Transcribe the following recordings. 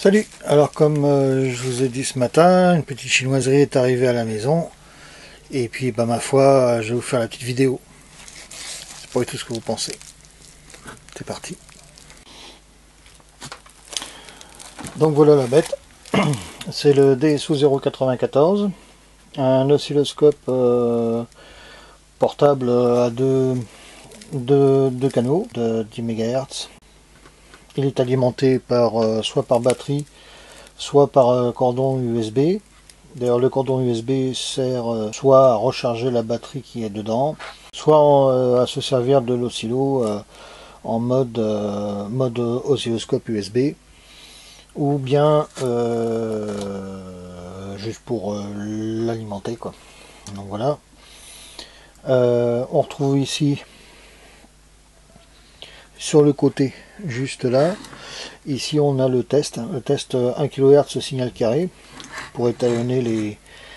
Salut! Alors comme je vous ai dit ce matin, une petite chinoiserie est arrivée à la maison. Et puis bah ma foi, je vais vous faire la petite vidéo. C'est pas du tout ce que vous pensez. C'est parti. Donc voilà la bête. C'est le DSO 094. Un oscilloscope portable à deux canaux de 10 MHz. Il est alimenté par soit par batterie, soit par cordon USB. D'ailleurs, le cordon USB sert soit à recharger la batterie qui est dedans, soit à se servir de l'oscillo en mode oscilloscope USB, ou bien juste pour l'alimenter, quoi. Donc voilà. On retrouve ici sur le côté, juste là. Ici, on a le test 1 kHz signal carré pour étalonner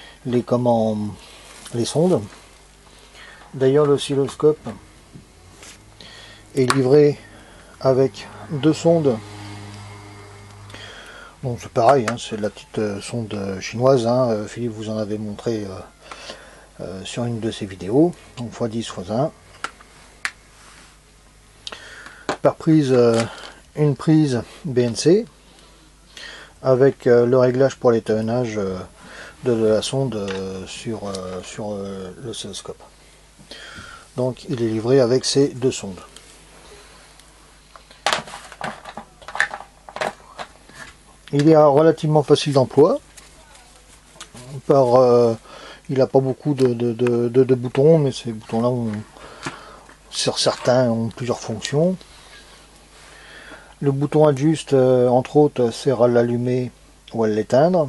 les sondes. D'ailleurs, l'oscilloscope est livré avec deux sondes. Bon, c'est pareil, hein, c'est la petite sonde chinoise. Hein, Philippe vous en avait montré sur une de ses vidéos. Donc x10 x1. Par prise, une prise BNC avec le réglage pour l'étalonnage de la sonde sur l'oscilloscope. Donc il est livré avec ces deux sondes. Il est relativement facile d'emploi. Il n'a pas beaucoup de boutons, mais ces boutons-là, sur certains, ont plusieurs fonctions. Le bouton adjuste, entre autres, sert à l'allumer ou à l'éteindre.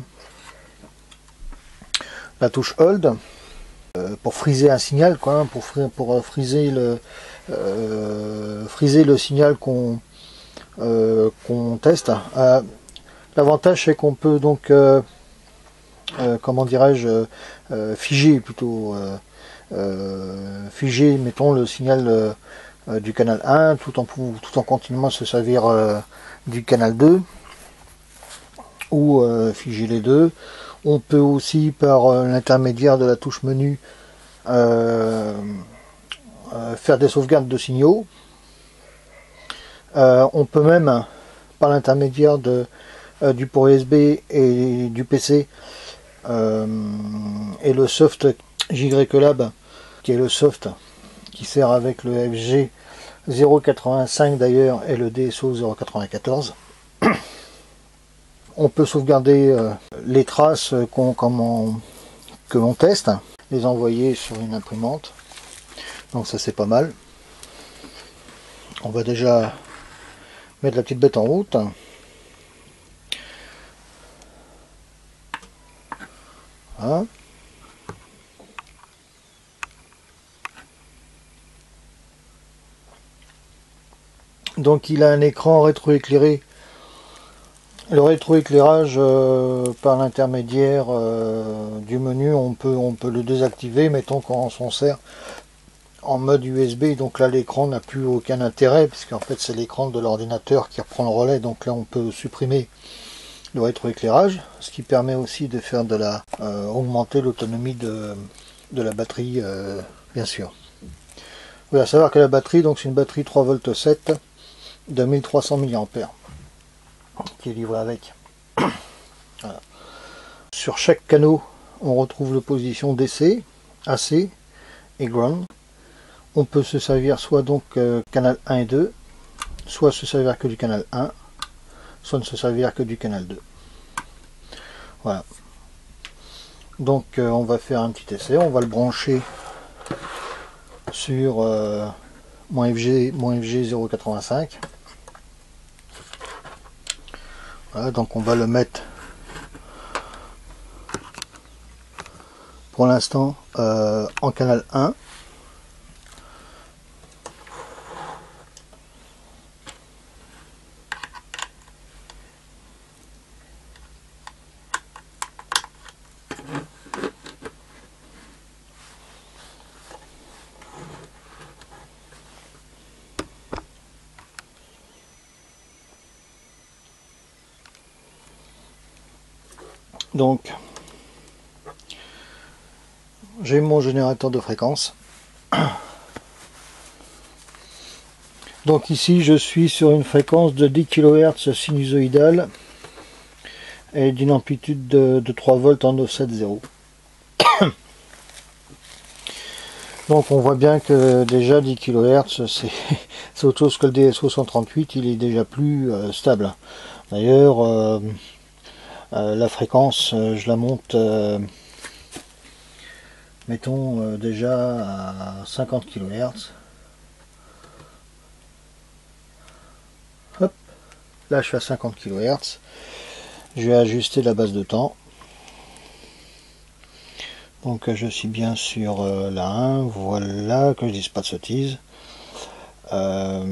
La touche Hold, pour friser un signal, quoi, hein, pour friser le signal qu'on teste. L'avantage, c'est qu'on peut donc, comment dirais-je, figer plutôt, figer, mettons, le signal du canal 1 tout en continuant à se servir du canal 2 ou figer les deux. On peut aussi, par l'intermédiaire de la touche menu, faire des sauvegardes de signaux. On peut même, par l'intermédiaire du port USB et du PC, et le soft JYLab, qui est le soft qui sert avec le FG 085 d'ailleurs et le DSO 094. On peut sauvegarder les traces que l'on teste, les envoyer sur une imprimante. Donc ça c'est pas mal. On va déjà mettre la petite bête en route. Voilà. Donc il a un écran rétroéclairé. Le rétroéclairage, par l'intermédiaire du menu, on peut le désactiver, mettons quand on s'en sert en mode USB. Donc là l'écran n'a plus aucun intérêt, puisqu'en fait c'est l'écran de l'ordinateur qui reprend le relais. Donc là on peut supprimer le rétroéclairage, ce qui permet aussi de faire augmenter l'autonomie de la batterie, bien sûr. Vous à savoir que la batterie, donc c'est une batterie 3,7 V de 1300 mAh qui est livrée avec. Voilà. Sur chaque canot, on retrouve l'opposition DC, AC et ground. On peut se servir soit donc canal 1 et 2, soit se servir que du canal 1, soit ne se servir que du canal 2. Voilà. Donc on va faire un petit essai, on va le brancher sur -FG 085. Voilà, donc on va le mettre pour l'instant en canal 1. Donc j'ai mon générateur de fréquence. Donc ici je suis sur une fréquence de 10 kHz sinusoïdale et d'une amplitude de 3 volts en offset 0. Donc on voit bien que déjà 10 kHz c'est autre chose que le DSO 138, il est déjà plus stable. D'ailleurs la fréquence je la monte mettons déjà à 50 kHz. Hop, là je suis à 50 kHz. Je vais ajuster la base de temps. Donc je suis bien sur la 1, voilà, que je dise pas de sottises. Là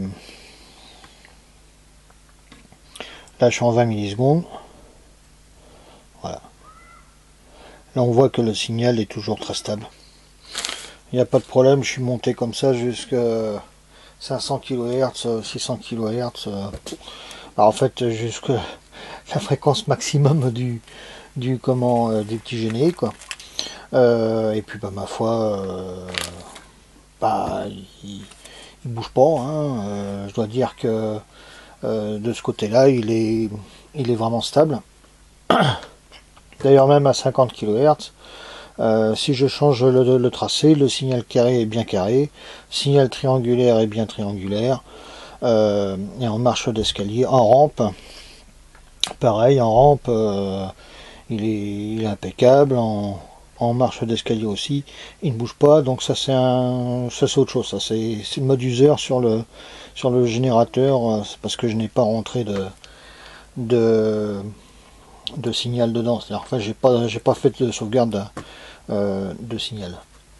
je suis en 20 millisecondes. Voilà. Là on voit que le signal est toujours très stable. Il n'y a pas de problème, je suis monté comme ça jusqu'à 500 kHz, 600 kHz. En fait jusqu'à la fréquence maximum du petit générique quoi. Et puis bah ma foi bah il bouge pas hein. Je dois dire que de ce côté là il est vraiment stable. D'ailleurs même à 50 kHz si je change le tracé, le signal carré est bien carré, signal triangulaire est bien triangulaire, et en marche d'escalier, en rampe pareil, en rampe il est impeccable, en marche d'escalier aussi, il ne bouge pas, donc ça c'est autre chose, ça c'est le mode user sur le générateur, c'est parce que je n'ai pas rentré de signal dedans, c'est-à-dire en fait j'ai pas fait de sauvegarde de signal.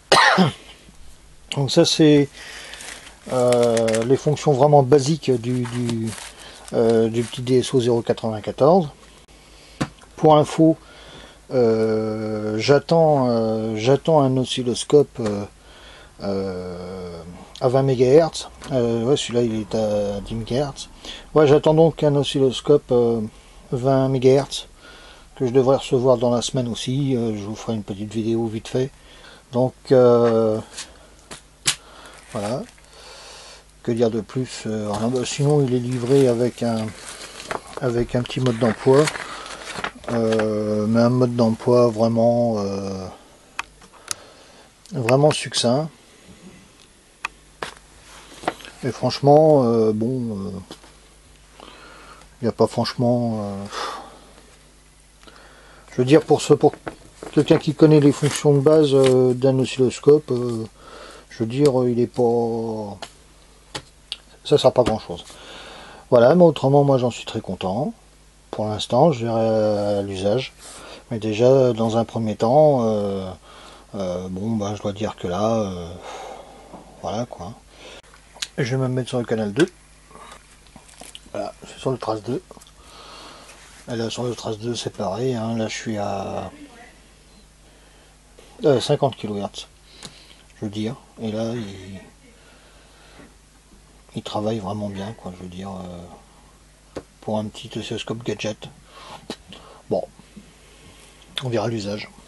Donc ça c'est les fonctions vraiment basiques du petit DSO 094. Pour info, j'attends un oscilloscope à 20 MHz. Ouais, celui-là il est à 10 MHz. Ouais, j'attends donc un oscilloscope 20 MHz que je devrais recevoir dans la semaine aussi. Je vous ferai une petite vidéo vite fait. Donc voilà. Que dire de plus sinon il est livré avec un petit mode d'emploi. Mais un mode d'emploi vraiment succinct. Et franchement, bon, il n'y a pas franchement... je veux dire, pour quelqu'un qui connaît les fonctions de base d'un oscilloscope, je veux dire, il est pas... Ça sert pas grand chose. Voilà, mais autrement, moi j'en suis très content. Pour l'instant, je verrai à l'usage. Mais déjà, dans un premier temps, bon, bah, je dois dire que là, voilà quoi. Et je vais me mettre sur le canal 2. Voilà, je suis sur le trace 2. Et là, sur le trace 2, c'est pareil. Hein, là, je suis à 50 kHz, je veux dire. Et là, il travaille vraiment bien, quoi. Je veux dire, pour un petit oscilloscope gadget. Bon, on verra l'usage.